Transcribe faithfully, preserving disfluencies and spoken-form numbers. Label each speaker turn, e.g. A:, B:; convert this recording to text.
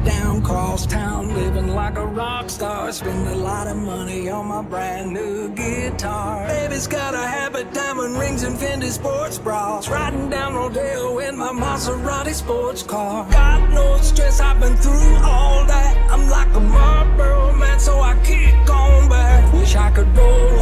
A: down cross town, living like a rock star. Spend a lot of money on my brand new guitar. Baby's got a habit, diamond rings and Fendi sports bras. Riding down Rodeo in my Maserati sports car. Got no stress, I've been through all that. I'm like a Marlboro man, so I kick on back. Wish I could roll